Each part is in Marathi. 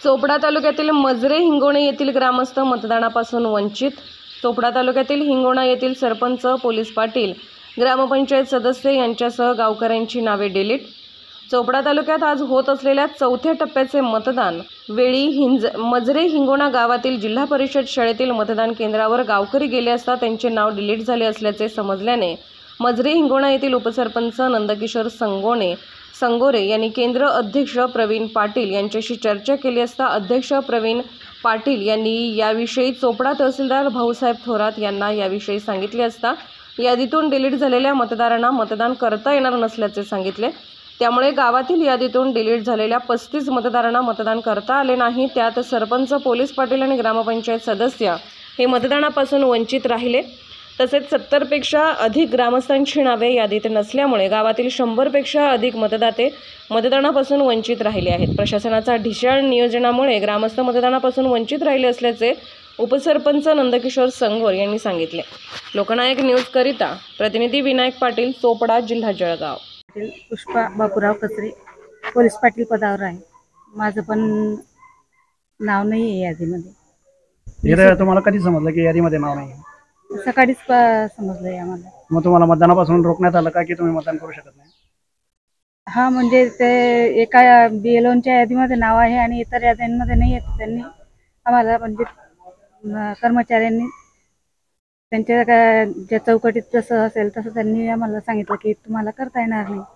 चोपडा तालुक्यातील मजरे हिंगोणे येथील ग्रामस्थ मतदानापासून वंचित। चोपडा तालुक्यातील हिंगोणा येथील सरपंच, पोलीस पाटील, ग्रामपंचायत सदस्य यांच्यासह गावकऱ्यांची नावे डिलीट। चोपडा तालुक्यात आज होत असलेल्या चौथ्या टप्प्याचे मतदान वेळी मजरे हिंगोणा गावातील जिल्हा परिषद शाळेतील मतदान केंद्रावर गावकरी गेले असता त्यांचे नाव डिलीट झाले असल्याचे समजल्याने मजरे हिंगोणा येथील उपसरपंच नंदकिशोर संगोरे यांनी केंद्र अध्यक्ष प्रवीण पाटील यांच्याशी चर्चा केली असता अध्यक्ष प्रवीण पाटील यांनी याविषयी चोपडा तहसीलदार भाऊसाहेब थोरात यांना याविषयी सांगितले असता यादीतून डिलीट झालेल्या मतदारांना मतदान करता येणार नसल्याचे सांगितले। त्यामुळे गावातील यादीतून डिलीट झालेल्या 35 मतदारांना मतदान करता आले नाही। त्यात सरपंच, पोलीस पाटील आणि ग्रामपंचायत सदस्य हे मतदानापासून वंचित राहिले। तसेच 70 पेक्षा अधिक ग्रामस्थांची नावे यादीत नसल्यामुळे गावातील 100 पेक्षा अधिक मतदाते मतदानापासून वंचित राहिले आहेत। प्रशासनाचा ढिसाळ नियोजनामुळे ग्रामस्थ मतदानापासून वंचित राहिले असल्याचे उपसरपंच नंदकिशोर संगोरे यांनी सांगितले। लोकनायक न्यूज करिता प्रतिनिधी विनायक पाटील, चोपडा, जिल्हा जळगाव। पुष्पा बापूराव कचरे, पोलीस पाटील पदावर आहे। माझं पण नाव नाही आहे यादीमध्ये। तुम्हाला कधी समजलं की यादीमध्ये नाव नाही? सकाळीच समजलंय आम्हाला। मग तुम्हाला मतदानापासून रोखण्यात आलं का की तुम्ही मतदान करू शकत नाही? हा, म्हणजे ते एका BLOच्या यादीमध्ये नाव आहे आणि इतर याद्यांमध्ये नाही आहे। त्यांनी आम्हाला म्हणजे कर्मचाऱ्यांनी त्यांच्या ज्या चौकटीत जसं असेल तसं त्यांनी आम्हाला सांगितलं की तुम्हाला करता येणार नाही।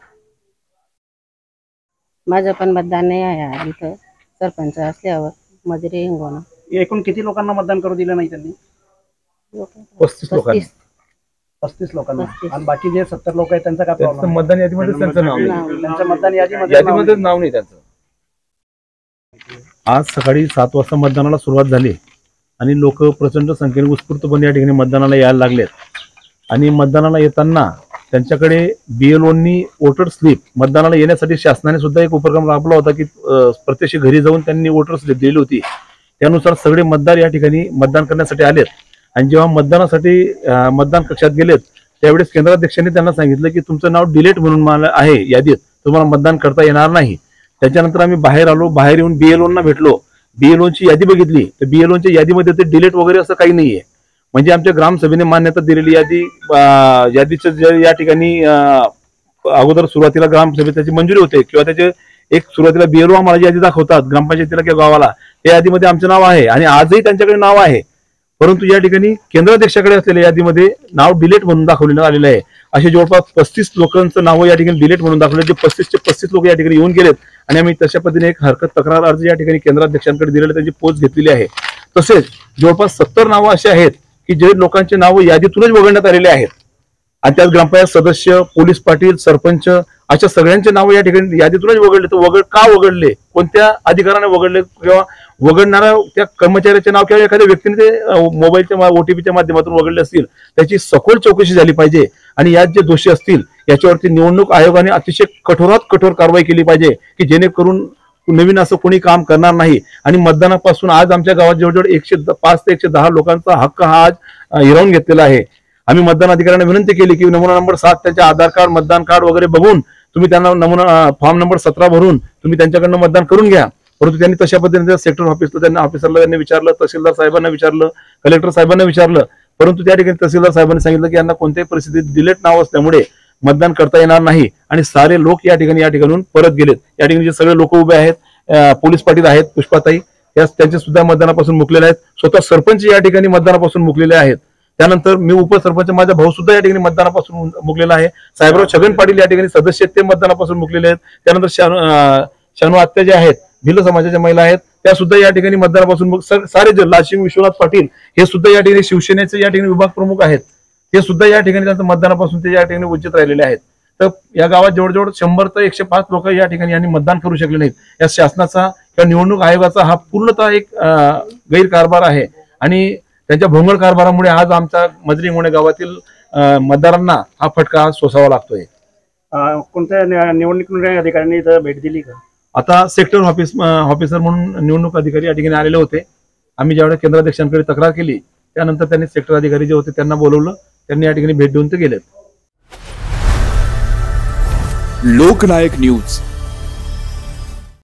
माझं पण मतदान नाही आहे इथं सरपंच असल्यावर मजरे हिंगोणा। एकूण किती लोकांना मतदान करू दिलं नाही त्यांनी? 35 लोकांना। 35 लोकांना। आणि बाकी जे 70 लोक आहेत त्यांचा काय प्रॉब्लेम? मतदान यादीमध्ये त्यांचं नाव नाही, त्यांचं मतदान यादीमध्ये नाव नाही त्यांचं। आज सकाळी 7 वाजता मतदानाला सुरुवात झाली आणि लोक प्रचंड संख्येने उत्स्फूर्तपणे या ठिकाणी मतदानाला यायला लागलेत। आणि मतदानाला येताना त्यांच्याकडे BLOनी वोटर स्लिप, मतदानाला येण्यासाठी शासनाने सुद्धा एक उपक्रम राबवला होता की प्रत्यक्ष घरी जाऊन त्यांनी वोटर स्लिप दिली होती। त्यानुसार सगळे मतदार या ठिकाणी मतदान करण्यासाठी आलेत। आणि जेव्हा मतदानासाठी मतदान कक्षात गेलेत त्यावेळेस केंद्राध्यक्षांनी त्यांना सांगितलं की तुमचं नाव डिलीट म्हणून मला आहे यादीत, तुम्हाला मतदान करता येणार नाही। त्याच्यानंतर आम्ही बाहेर आलो, बाहेर येऊन BLOना भेटलो, BLOची यादी बघितली तर BLOच्या यादीमध्ये ते डिलीट वगैरे असं काही नाहीये। म्हणजे आमच्या ग्रामसभेने मान्यता दिलेली यादीचं या ठिकाणी अगोदर सुरुवातीला ग्रामसभेत त्याची मंजुरी होते किंवा त्याचे एक सुरुवातीला BLO आम्हाला यादी दाखवतात ग्रामपंचायतीला किंवा गावाला, त्या यादीमध्ये आमचं नाव आहे आणि आजही त्यांच्याकडे नाव आहे। परंतु या ठिकाणी केंद्राध्यक्षाकडे असलेल्या यादीमध्ये नाव डिलीट म्हणून दाखवण्यात आलेलं आहे। असे जवळपास 35 लोकांचं नाव या ठिकाणी डिलीट म्हणून दाखवले, जे 35 चे 35 लोक या ठिकाणी येऊन गेलेत आणि आम्ही तशा पद्धतीने एक हरकत तक्रार अर्ज या ठिकाणी केंद्राध्यक्षांकडे दिलेला, त्यांची पोच घेतलेली आहे। तसेच जवळपास 70 नावं असे आहेत की जे लोकांचे नाव यादीतूनच वगळण्यात आलेले आहेत आणि त्यात ग्रामपंचायत सदस्य, पोलीस पाटील, सरपंच अशा सगळ्यांचे नाव या ठिकाणी यादीतूनच वगळले। तर का वगळले, कोणत्या अधिकाराने वगळले किंवा वगळणाऱ्या त्या कर्मचाऱ्याचे नाव किंवा एखाद्या व्यक्तीने ते मोबाईलच्या OTPच्या माध्यमातून वगळले असतील त्याची सखोल चौकशी झाली पाहिजे। आणि यात जे दोषी असतील याच्यावरती निवडणूक आयोगाने अतिशय कठोरात कठोर कारवाई केली पाहिजे की जेणेकरून नवीन असं कोणी काम करणार नाही। आणि मतदानापासून आज आमच्या गावात जवळजवळ 105 ते 110 लोकांचा हक्क हा आज हिरावून घेतलेला आहे। आम्ही मतदान अधिकाऱ्यांना विनंती केली की नमुना नंबर 7 त्यांचे आधार कार्ड, मतदान कार्ड वगैरे बघून तुम्ही त्यांना नमुना फॉर्म नंबर 17 भरून तुम्ही त्यांच्याकडनं मतदान करून घ्या। परंतु त्यांनी तशा पद्धतीने सेक्टर ऑफिसरला त्यांनी विचारलं, तहसीलदार साहेबांना विचारलं, कलेक्टर साहेबांना विचारलं, परंतु त्या ठिकाणी तहसीलदार साहेबांनी सांगितलं की यांना कोणत्याही परिस्थितीत डिलीट नाव असल्यामुळे मतदान करता येणार नाही। आणि सारे लोक या ठिकाणून परत गेलेत। या ठिकाणी जे सगळे लोक उभे आहेत, पोलीस पाटील आहेत, पुष्पाताई, त्यांचे सुद्धा मतदानापासून मुकलेले आहेत। स्वतः सरपंच या ठिकाणी मतदानापासून मुकलेले आहेत। त्यानंतर मी उपसरपंच, माझा भाऊ सुद्धा या ठिकाणी मतदानापासून मुकलेला आहे। साहेबराव छगन पाटील या ठिकाणी सदस्य ते मतदानापासून मुकलेले आहेत। त्यानंतर शानू आत्या जे आहेत, भिल्ल समाजाच्या महिला आहेत, त्या सुद्धा या ठिकाणी मतदानापासून सारे जे लाशिंग विश्वनाथ पाटील हे सुद्धा या ठिकाणी शिवसेनेचे या ठिकाणी विभाग प्रमुख आहेत, ते सुद्धा या ठिकाणी त्यांचं मतदानापासून ते या ठिकाणी वंचित राहिलेले आहेत। तर या गावात जवळजवळ 100 ते 105 लोक या ठिकाणी यांनी मतदान करू शकले नाहीत। या शासनाचा किंवा निवडणूक आयोगाचा हा पूर्णतः एक गैरकारभार आहे आणि त्यांच्या भोंगळ कारभारामुळे आज आमच्या मजरे हिंगोणे गावातील मतदारांना हा फटका सोसावा लागतोय। कोणत्या निवडणूक अधिकाऱ्यांनी इथं भेट दिली का? आता सेक्टर ऑफिसर म्हणून निवडणूक अधिकारी या ठिकाणी आलेले होते। आम्ही ज्यावेळेस केंद्राध्यक्षांकडे तक्रार केली त्यानंतर त्यांनी सेक्टर अधिकारी जे होते त्यांना बोलवलं, त्यांनी या ठिकाणी भेट देऊन ते गेलेत। लोकनायक न्यूज